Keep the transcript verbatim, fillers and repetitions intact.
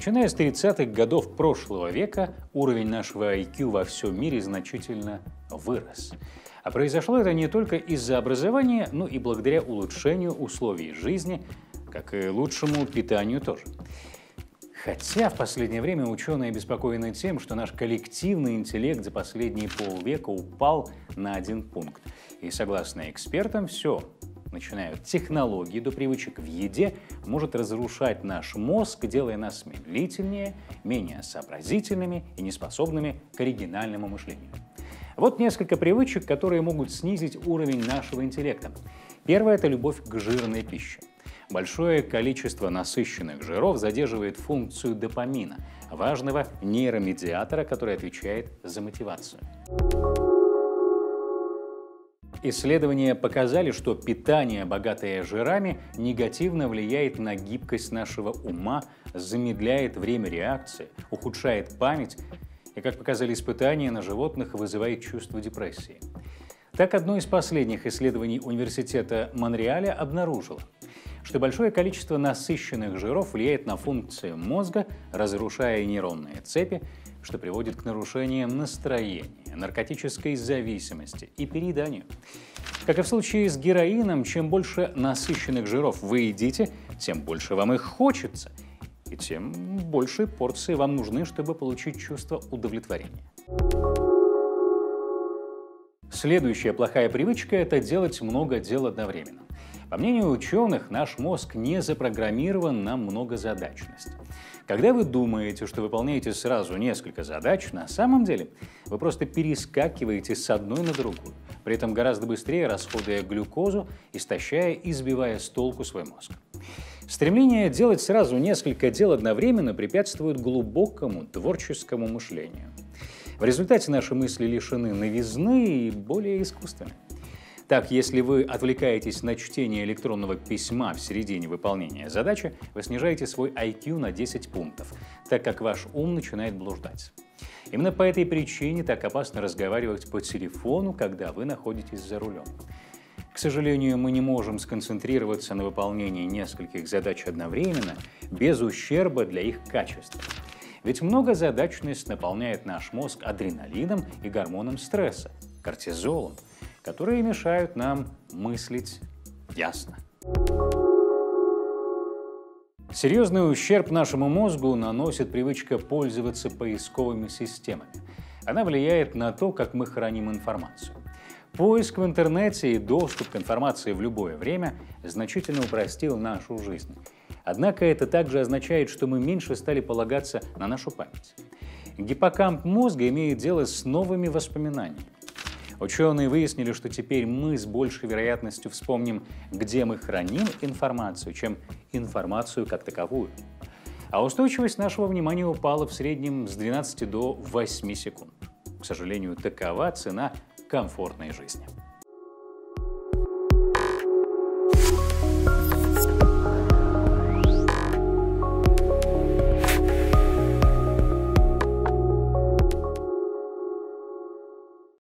Начиная с тридцатых годов прошлого века уровень нашего ай кью во всем мире значительно вырос. А произошло это не только из-за образования, но и благодаря улучшению условий жизни, как и лучшему питанию тоже. Хотя в последнее время ученые обеспокоены тем, что наш коллективный интеллект за последние полвека упал на один пункт. И согласно экспертам, все, начиная от технологий до привычек в еде, может разрушать наш мозг, делая нас медлительнее, менее сообразительными и неспособными к оригинальному мышлению. Вот несколько привычек, которые могут снизить уровень нашего интеллекта. Первое – это любовь к жирной пище. Большое количество насыщенных жиров задерживает функцию допамина, важного нейромедиатора, который отвечает за мотивацию. Исследования показали, что питание, богатое жирами, негативно влияет на гибкость нашего ума, замедляет время реакции, ухудшает память и, как показали испытания на животных, вызывает чувство депрессии. Так, одно из последних исследований Университета Монреаля обнаружило, что большое количество насыщенных жиров влияет на функции мозга, разрушая нейронные цепи, что приводит к нарушениям настроения, наркотической зависимости и перееданию. Как и в случае с героином, чем больше насыщенных жиров вы едите, тем больше вам их хочется, и тем большие порции вам нужны, чтобы получить чувство удовлетворения. Следующая плохая привычка – это делать много дел одновременно. По мнению ученых, наш мозг не запрограммирован на многозадачность. Когда вы думаете, что выполняете сразу несколько задач, на самом деле вы просто перескакиваете с одной на другую, при этом гораздо быстрее расходуя глюкозу, истощая и сбивая с толку свой мозг. Стремление делать сразу несколько дел одновременно препятствует глубокому творческому мышлению. В результате наши мысли лишены новизны и более искусственны. Так, если вы отвлекаетесь на чтение электронного письма в середине выполнения задачи, вы снижаете свой ай кью на десять пунктов, так как ваш ум начинает блуждать. Именно по этой причине так опасно разговаривать по телефону, когда вы находитесь за рулем. К сожалению, мы не можем сконцентрироваться на выполнении нескольких задач одновременно, без ущерба для их качества. Ведь многозадачность наполняет наш мозг адреналином и гормоном стресса, кортизолом, которые мешают нам мыслить ясно. Серьезный ущерб нашему мозгу наносит привычка пользоваться поисковыми системами. Она влияет на то, как мы храним информацию. Поиск в интернете и доступ к информации в любое время значительно упростил нашу жизнь. Однако это также означает, что мы меньше стали полагаться на нашу память. Гиппокамп мозга имеет дело с новыми воспоминаниями. Ученые выяснили, что теперь мы с большей вероятностью вспомним, где мы храним информацию, чем информацию как таковую. А устойчивость нашего внимания упала в среднем с двенадцати до восьми секунд. К сожалению, такова цена комфортной жизни.